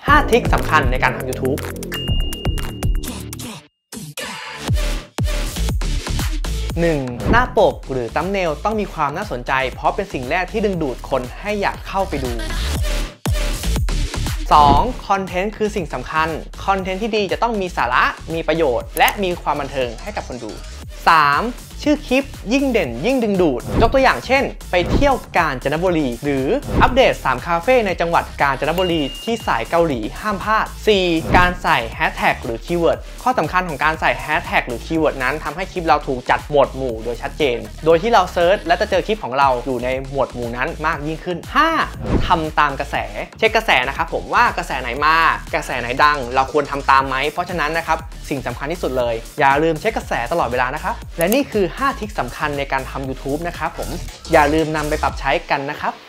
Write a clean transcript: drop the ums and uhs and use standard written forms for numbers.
5 ทริคสำคัญในการทำ YouTube 1. หน้าปกหรือthumbnailต้องมีความน่าสนใจเพราะเป็นสิ่งแรกที่ดึงดูดคนให้อยากเข้าไปดู 2. คอนเทนต์คือสิ่งสำคัญคอนเทนต์ที่ดีจะต้องมีสาระมีประโยชน์และมีความบันเทิงให้กับคนดู 3. ชื่อคลิปยิ่งเด่นยิ่งดึงดูดยกตัวอย่างเช่นไปเที่ยวกาญจนบุรีหรืออัปเดต3คาเฟ่ในจังหวัดกาญจนบุรีที่สายเกาหลีห้ามพลาด 4. การใส่แฮชแท็กหรือคีย์เวิร์ดข้อสำคัญของการใส่แฮชแท็กหรือคีย์เวิร์ดนั้นทำให้คลิปเราถูกจัดหมวดหมู่โดยชัดเจนโดยที่เราเซิร์ชและจะเจอคลิปของเราอยู่ในหมวดหมู่นั้นมากยิ่งขึ้น 5. ทำตามกระแสเช็คกระแสนะครับผมว่ากระแสไหนมากระแสไหนดังเราควรทำตามไหมเพราะฉะนั้นนะครับสิ่งสำคัญที่สุดเลยอย่าลืมเช็คกระแสตลอดเวลานะครับและนี่คือ5 ทริคสำคัญในการทำ YouTube นะครับผมอย่าลืมนำไปปรับใช้กันนะครับ